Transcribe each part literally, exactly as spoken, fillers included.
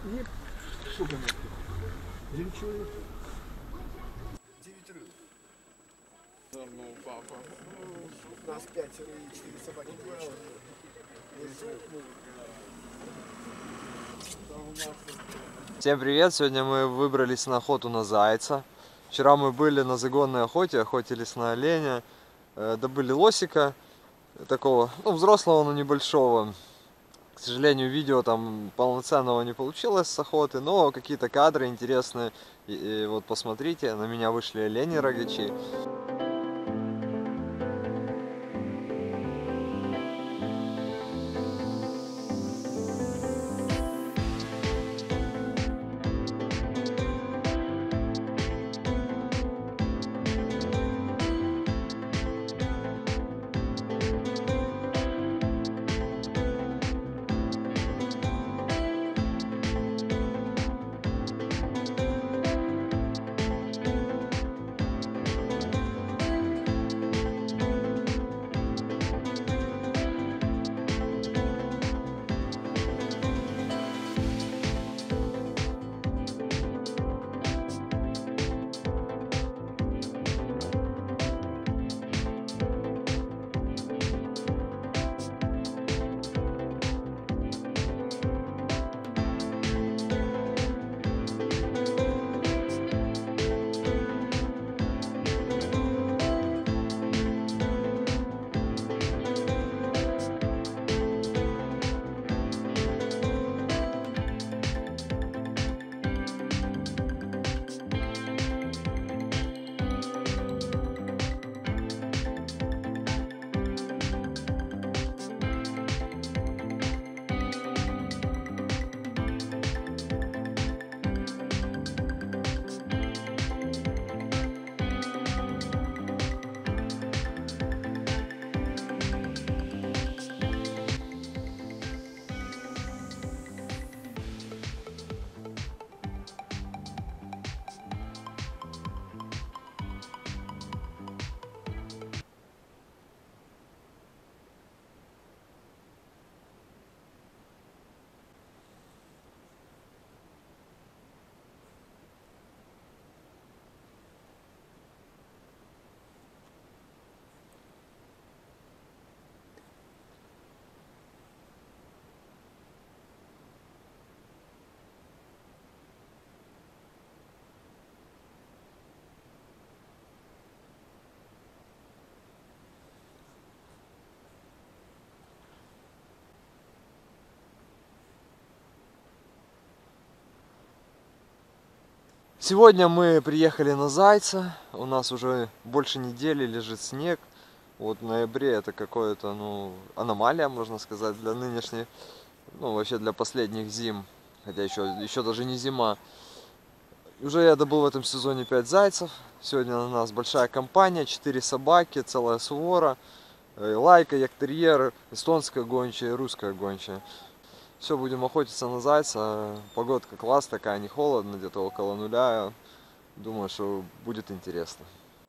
И сука нахуй. Жемчуг. Девять рыл. Да ну, папа. У нас пять рыл и четыре собаки. Всем привет! Сегодня мы выбрались на охоту на зайца. Вчера мы были на загонной охоте, охотились на оленя, добыли лосика такого, ну, взрослого, но небольшого. К сожалению, видео там полноценного не получилось с охоты, но какие-то кадры интересные. И, и вот посмотрите, на меня вышли олени-рогачи. Сегодня мы приехали на зайца. У нас уже больше недели лежит снег. Вот в ноябре это какое-то, ну, аномалия, можно сказать, для нынешней, ну, вообще для последних зим. Хотя еще, еще даже не зима. Уже я добыл в этом сезоне пять зайцев. Сегодня у нас большая компания, четыре собаки, целая свора. Лайка, яктерьер, эстонская гончая и русская гончая. Все, будем охотиться на зайца. Погодка класс такая, не холодно, где-то около нуля. Думаю, что будет интересно.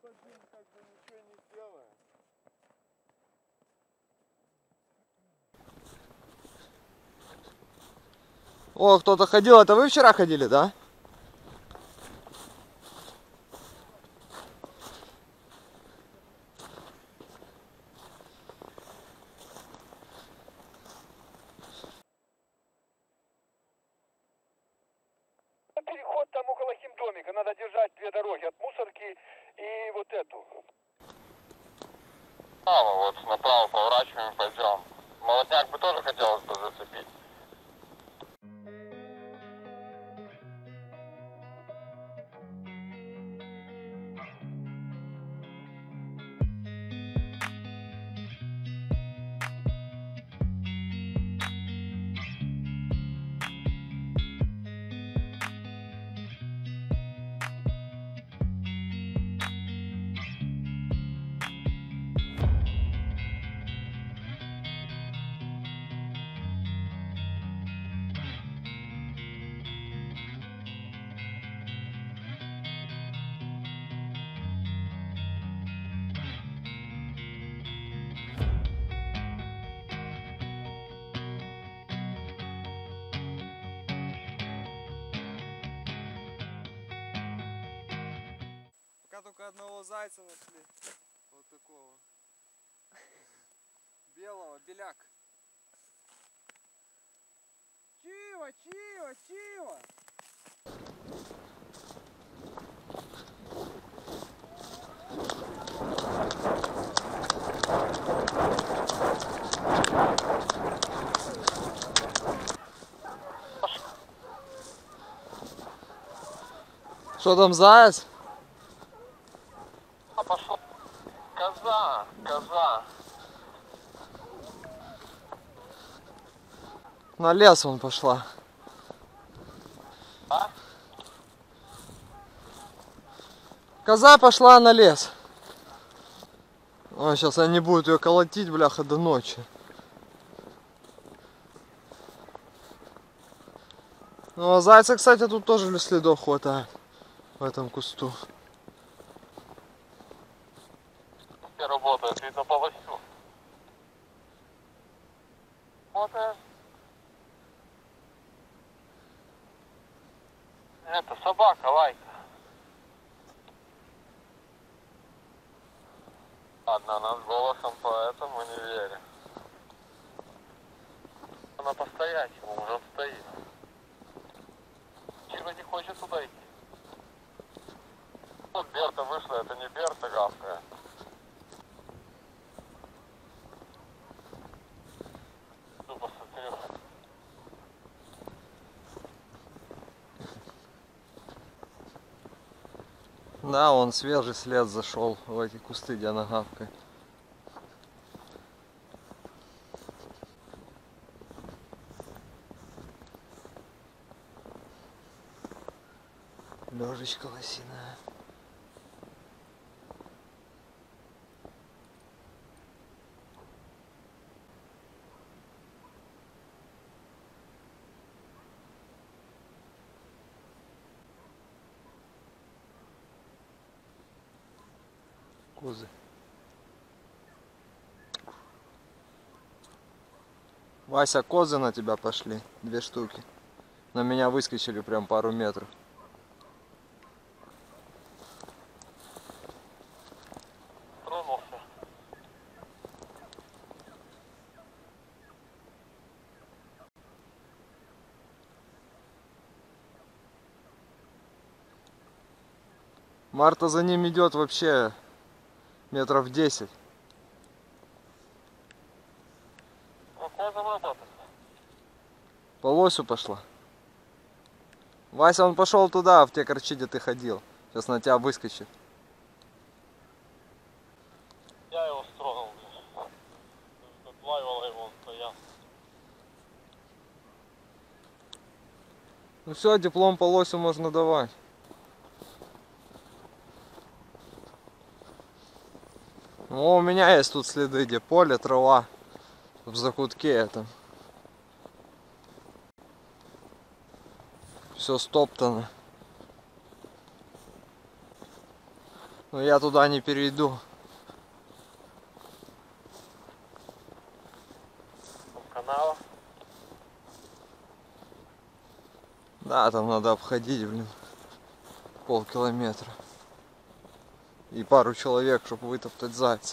О, кто-то ходил. Это вы вчера ходили, да? Переход там около химдомика. Надо держать две дороги. От мусорки и вот эту. Направо, вот направо поворачиваем, пойдем. Молодняк бы тоже хотелось бы зацепить. только одного зайца нашли. Вот такого. Белого, беляк. Чиво, чиво, чиво. Что там, заяц? А, пошел. Коза, коза. На лес вон пошла. А? Коза пошла на лес. Ой, сейчас они будут ее колотить, бляха, до ночи. Ну а зайца, кстати, тут тоже следов хватает. В этом кусту. Все работает, видно по лосю. Работает. Это собака, лайка. Ладно, она с голосом, поэтому не верю. Она по-стоячему уже стоит. Чего не хочет туда идти? Вот Берта вышла, это не Берта гавкая. Ну, посмотрю. Да, он свежий след зашел в эти кусты, где она гавкает. Лёжечка лосиная. Козы. Вася, козы на тебя пошли. Две штуки. На меня выскочили прям пару метров. Тронулся. Марта за ним идет вообще метров десять. Ну, коза работает. По лосю пошла. Вася, он пошел туда, в те корчи, где ты ходил. Сейчас на тебя выскочит. Я его строгал, блин. Отлавила его, он стоял. Ну все, диплом по лосю можно давать. Ну, у меня есть тут следы, где поле, трава. В закутке этом. Все стоптано. Но я туда не перейду. Канала. Да, там надо обходить, блин, полкилометра. И пару человек, чтобы вытоптать зайца.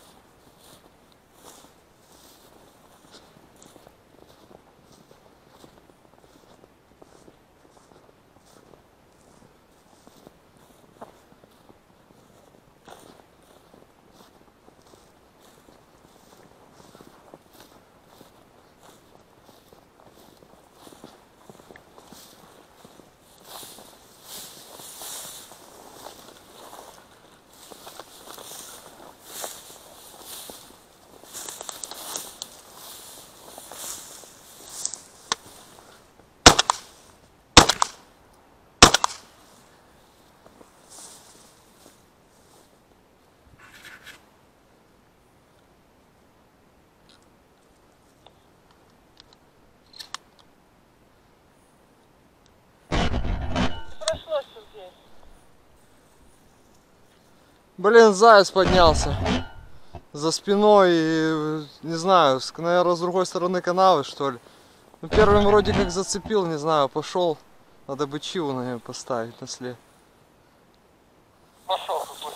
Блин, заяц поднялся за спиной, и, не знаю, наверное, с другой стороны канавы, что ли. Ну, первым вроде как зацепил, не знаю, пошел. Надо бы чиву на него поставить на след. Пошел,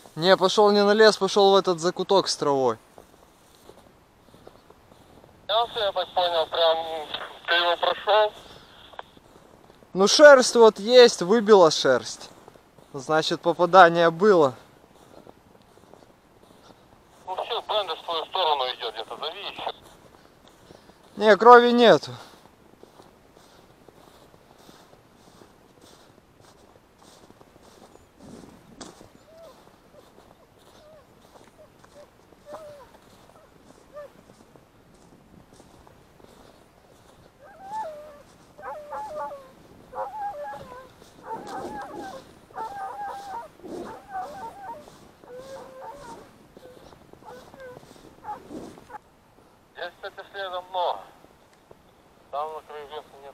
Не, пошел не на лес, пошел в этот закуток с травой. Сейчас, я так понял, прям ты его прошел. Ну шерсть вот есть, выбила шерсть. Значит попадание было. Ну все, Бендер в твою сторону идет, где-то зови еще. Не, крови нету. Здесь, кстати, следа много. Там на краю леса нету.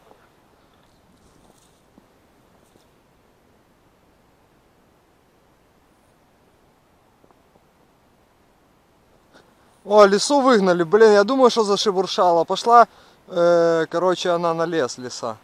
О, лису выгнали, блин, я думаю, что зашебуршала. Пошла, э, короче, она на лес, лиса.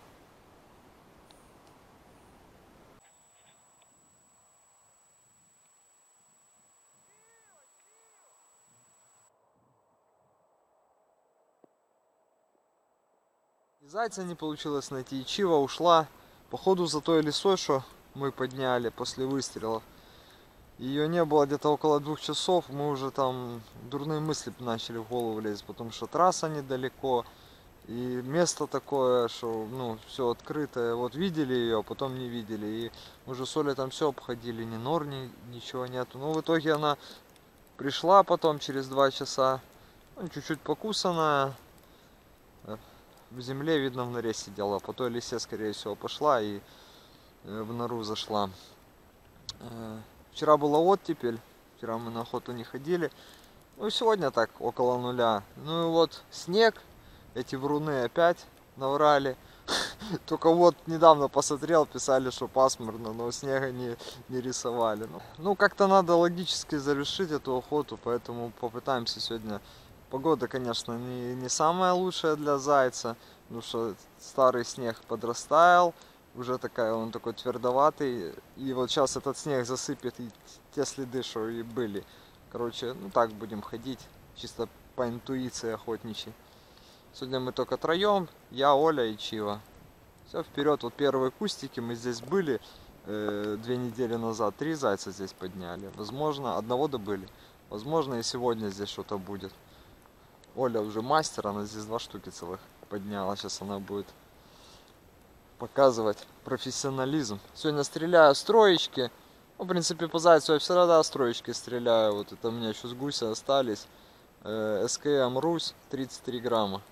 И зайца не получилось найти, и Чива ушла. Походу за той лисой, что мы подняли после выстрелов. Ее не было где-то около двух часов, мы уже там дурные мысли начали в голову лезть, потому что трасса недалеко, и место такое, что ну все открытое. Вот видели ее, а потом не видели, и мы уже с Олей там все обходили, ни нор, ни, ничего нету. Но в итоге она пришла потом через два часа, ну, чуть-чуть покусанная, в земле, видно, в норе сидела, по той лисе, скорее всего, пошла и в нору зашла. Вчера была оттепель, вчера мы на охоту не ходили. Ну и сегодня так, около нуля. Ну и вот снег, эти вруны опять наврали. Только вот недавно посмотрел, писали, что пасмурно, но снега не, не рисовали. Ну как-то надо логически завершить эту охоту, поэтому попытаемся сегодня. Погода, конечно, не, не самая лучшая для зайца, потому что старый снег подрастаял. Уже такая, он такой твердоватый. И вот сейчас этот снег засыпет и те следы, что и были. Короче, ну так будем ходить, чисто по интуиции охотничьей. Сегодня мы только троем, я, Оля и Чива. Все, вперед. Вот первые кустики, мы здесь были э, две недели назад. Три зайца здесь подняли. Возможно, одного добыли. Возможно, и сегодня здесь что-то будет. Оля уже мастер, она здесь два штуки целых подняла. Сейчас она будет показывать профессионализм. Сегодня стреляю с троечки. Ну, в принципе, по зайцу я всегда с троечки стреляю. Вот это у меня еще с гуся остались. Э, СКМ Русь, тридцать три грамма.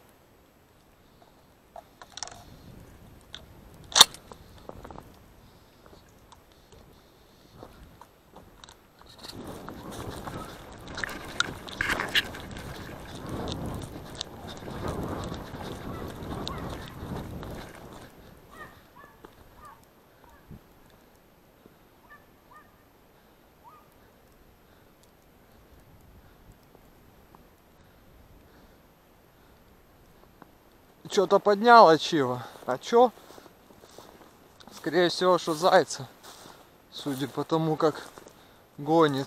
Что-то подняла Чива. А чё? Скорее всего, что зайца. Судя по тому, как гонит.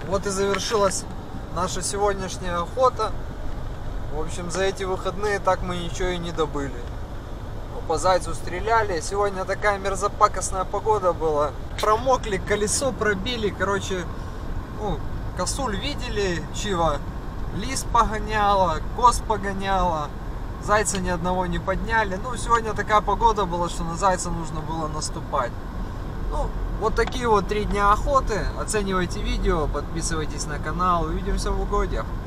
Вот и завершилась наша сегодняшняя охота. В общем, за эти выходные так мы ничего и не добыли. Ну, по зайцу стреляли. Сегодня такая мерзопакостная погода была. Промокли, колесо пробили. Короче, ну, косуль видели, чего? Лис погоняла, коз погоняла. Зайца ни одного не подняли. Ну, сегодня такая погода была, что на зайца нужно было наступать. Ну, вот такие вот три дня охоты. Оценивайте видео, подписывайтесь на канал. Увидимся в угодьях.